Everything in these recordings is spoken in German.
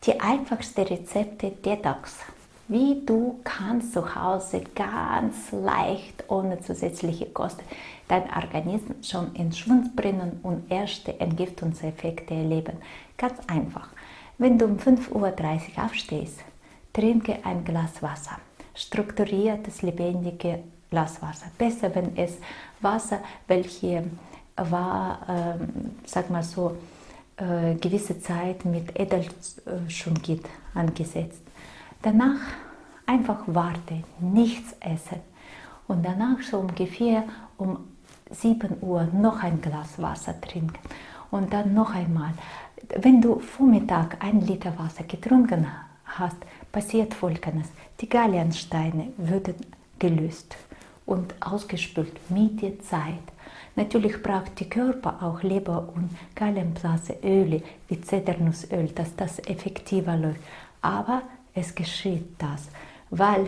die einfachste Rezepte Detox. Wie du kannst zu Hause ganz leicht, ohne zusätzliche Kosten, deinen Organismus schon in Schwung bringen und erste Entgiftungseffekte erleben. Ganz einfach. Wenn du um 5:30 Uhr aufstehst, trinke ein Glas Wasser. Strukturiertes, lebendiges Glas Wasser. Besser, wenn es Wasser, welche war, sag mal so, gewisse Zeit mit Edelschungit angesetzt. Danach einfach warten, nichts essen und danach so ungefähr um 7 Uhr noch ein Glas Wasser trinken und dann noch einmal. Wenn du Vormittag 1 Liter Wasser getrunken hast, passiert Folgendes: Die Gallensteine würden gelöst und ausgespült mit der Zeit. Natürlich braucht der Körper auch Leber- und Gallenblaseöle wie Zedernussöl, dass das effektiver läuft. Aber es geschieht das, weil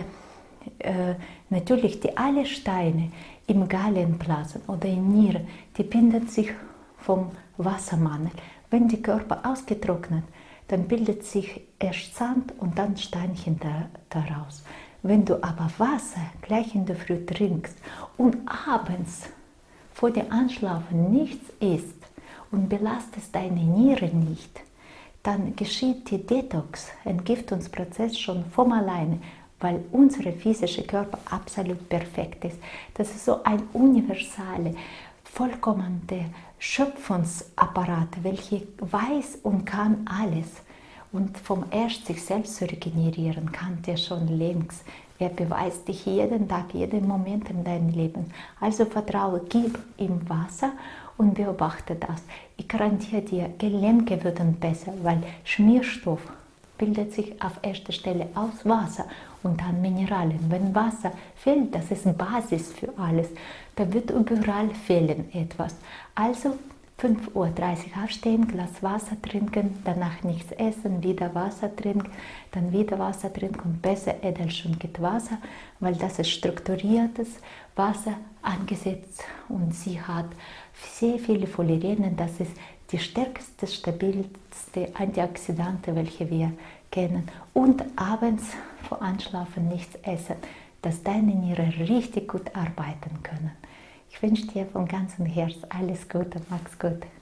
natürlich alle Steine im Gallenblasen oder in Nieren, die binden sich vom Wassermangel. Wenn der Körper ausgetrocknet, dann bildet sich erst Sand und dann Steinchen daraus. Wenn du aber Wasser gleich in der Früh trinkst und abends vor dem Einschlafen nichts isst und belastest deine Nieren nicht, dann geschieht die Detox, Entgiftungsprozess schon von alleine, weil unser physischer Körper absolut perfekt ist. Das ist so ein universaler, vollkommener Schöpfungsapparat, welcher weiß und kann alles. Und vom erst sich selbst zu regenerieren, kann der schon längst. Er beweist dich jeden Tag, jeden Moment in deinem Leben. Also vertraue, gib ihm Wasser und beobachte das. Ich garantiere dir, Gelenke würden besser, weil Schmierstoff bildet sich auf erster Stelle aus Wasser und dann Mineralien. Wenn Wasser fehlt, das ist Basis für alles, da wird überall fehlen etwas. Also 5:30 Uhr aufstehen, Glas Wasser trinken, danach nichts essen, wieder Wasser trinken, dann wieder Wasser trinken und besser Edelschungit Wasser, weil das ist strukturiertes Wasser angesetzt und sie hat sehr viele Fullerenen. Das ist die stärkste, stabilste Antioxidante, welche wir kennen. Und abends vor Einschlafen nichts essen, dass deine Nieren richtig gut arbeiten können. Ich wünsche dir von ganzem Herzen alles Gute, mach's gut.